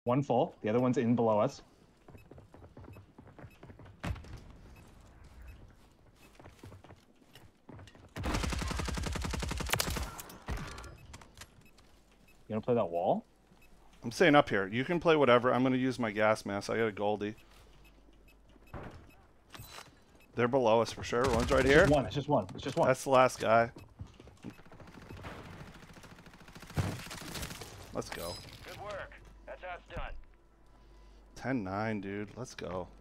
One full. The other one's in below us. You want to play that wall? I'm staying up here. You can play whatever. I'm going to use my gas mask. I got a Goldie. They're below us for sure. One's right here. Just one. It's just one. It's just one. That's the last guy. Let's go. Good work. That's how it's done. 10-9, dude. Let's go.